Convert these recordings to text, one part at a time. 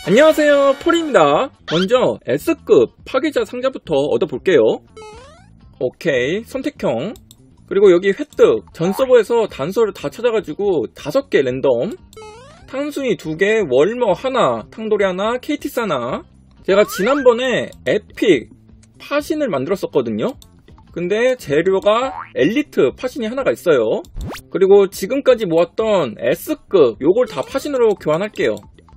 안녕하세요, 폴입니다. 먼저 S급 파괴자 상자부터 얻어볼게요. 오케이, 선택형. 그리고 여기 획득, 전 서버에서 단서를 다 찾아가지고 5개 랜덤, 탕순이 2개, 월머 하나, 탕돌이 하나, KT스 하나. 제가 지난번에 에픽 파신을 만들었었거든요. 근데 재료가 엘리트 파신이 하나가 있어요. 그리고 지금까지 모았던 S급 요걸 다 파신으로 교환할게요.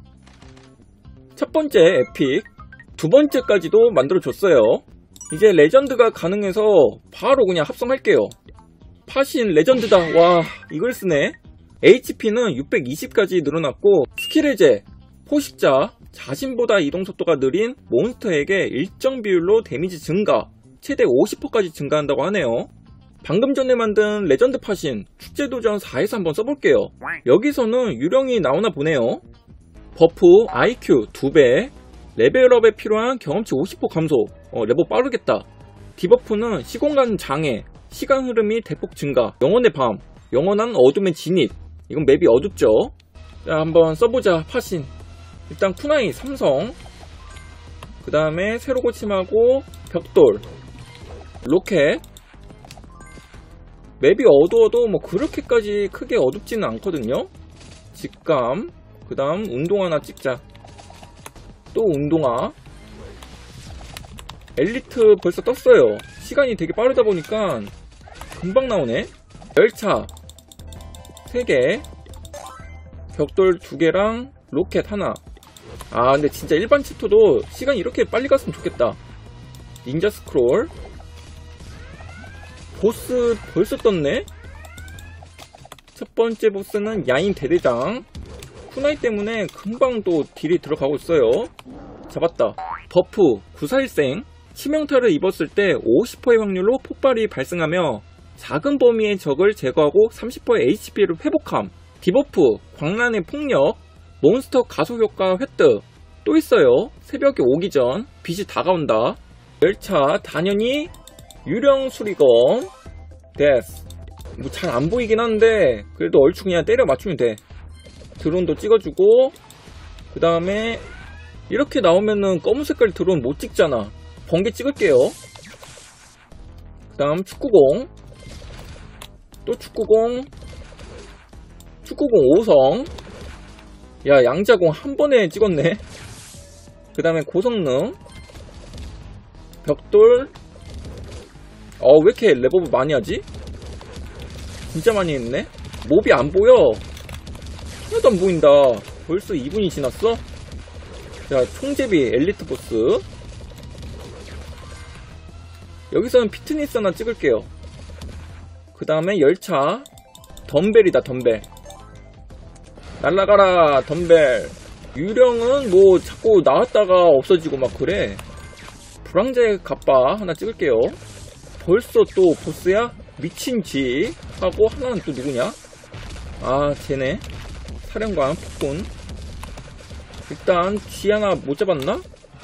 첫 번째 에픽, 두 번째까지도 만들어줬어요. 이제 레전드가 가능해서 바로 그냥 합성할게요. 파신 레전드다. 와, 이걸 쓰네. HP는 620까지 늘어났고, 스킬 해제, 포식자, 자신보다 이동속도가 느린 몬스터에게 일정 비율로 데미지 증가, 최대 50%까지 증가한다고 하네요. 방금 전에 만든 레전드 파신 축제도전 4에서 한번 써볼게요. 여기서는 유령이 나오나 보네요. 버프 IQ 2배, 레벨업에 필요한 경험치 50% 감소. 레벨 빠르겠다. 디버프는 시공간 장애, 시간 흐름이 대폭 증가, 영혼의 밤, 영원한 어둠의 진입. 이건 맵이 어둡죠. 자, 한번 써보자. 파신. 일단 쿠나이 삼성, 그 다음에 새로 고침하고 벽돌, 로켓. 맵이 어두워도 뭐 그렇게까지 크게 어둡지는 않거든요. 직감, 그 다음 운동화 하나 찍자. 또 운동화. 엘리트 벌써 떴어요. 시간이 되게 빠르다 보니까 금방 나오네. 열차 3개, 벽돌 2개랑 로켓 하나. 아, 근데 진짜 일반 챕터도 시간이 이렇게 빨리 갔으면 좋겠다. 닌자 스크롤. 보스 벌써 떴네. 첫 번째 보스는 야인 대대장. 쿠나이 때문에 금방 또 딜이 들어가고 있어요. 잡았다. 버프 구사일생. 치명타를 입었을 때 50%의 확률로 폭발이 발생하며 작은 범위의 적을 제거하고 30%의 HP를 회복함. 디버프 광란의 폭력, 몬스터 가속 효과 획득. 또 있어요. 새벽에 오기 전 빛이 다가온다. 열차 단연히 유령 수리검 데스. 뭐 잘 안 보이긴 한데 그래도 얼추 그냥 때려 맞추면 돼. 드론도 찍어주고, 그 다음에 이렇게 나오면은 검은 색깔 드론 못 찍잖아. 번개 찍을게요. 그 다음 축구공, 또 축구공, 축구공 5성. 야, 양자공 한 번에 찍었네. 그 다음에 고성능, 벽돌. 왜 이렇게 레버브 많이 하지? 진짜 많이 했네. 몹이 안 보여. 하나도 안 보인다. 벌써 2분이 지났어? 자, 총제비 엘리트 보스. 여기서는 피트니스 하나 찍을게요. 그 다음에 열차 덤벨이다. 덤벨. 날라가라 덤벨. 유령은 뭐 자꾸 나왔다가 없어지고 막 그래. 불황제 갑바 하나 찍을게요. 벌써 또 보스야? 미친지 하고 하나는 또 누구냐? 아, 쟤네. 사령관 폭군. 일단 쥐 하나 못 잡았나?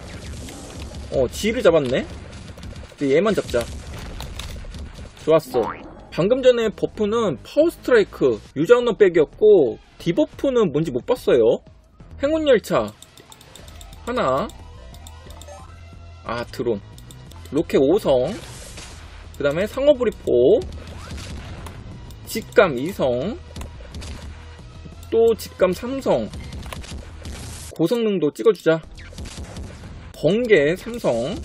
쥐를 잡았네. 이제 얘만 잡자. 좋았어. 방금 전에 버프는 파워 스트라이크 유저 언어 백이었고, 디버프는 뭔지 못 봤어요. 행운 열차 하나. 아, 드론. 로켓 5성. 그 다음에 상어부리포, 직감 2성, 또 직감 3성, 고성능도 찍어주자. 번개 3성,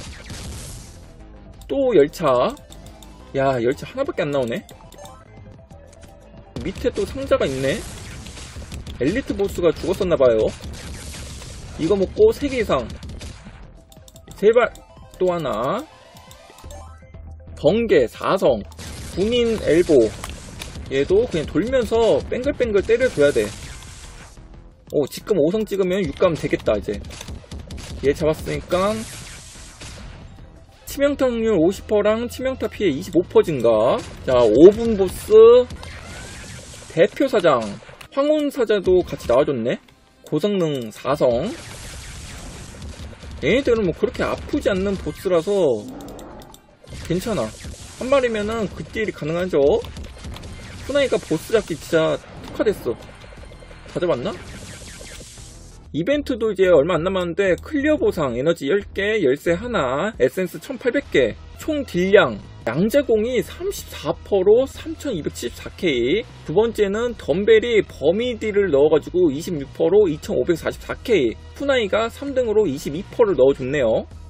또 열차. 야, 열차 하나밖에 안 나오네. 밑에 또 상자가 있네. 엘리트 보스가 죽었었나봐요. 이거 먹고 3개 이상. 제발. 또 하나. 번개 4성, 군인 엘보. 얘도 그냥 돌면서 뱅글뱅글 때려줘야 돼. 지금 5성 찍으면 6감 되겠다. 이제 얘 잡았으니까 치명타 확률 50%랑 치명타 피해 25% 증가. 자, 5분 보스 대표사장 황혼사자도 같이 나와줬네. 고성능 4성. 얘네들은 뭐 그렇게 아프지 않는 보스라서 괜찮아. 한 마리면은 그 딜이 가능하죠. 쿠나이가 보스 잡기 진짜 특화됐어. 다 잡았나? 이벤트도 이제 얼마 안 남았는데 클리어 보상 에너지 10개, 열쇠 하나, 에센스 1800개, 총 딜량 양제공이 34%로 3274K, 두 번째는 덤벨이 버미디를 넣어가지고 26%로 2544K, 푸나이가 3등으로 22%를 넣어줬네요.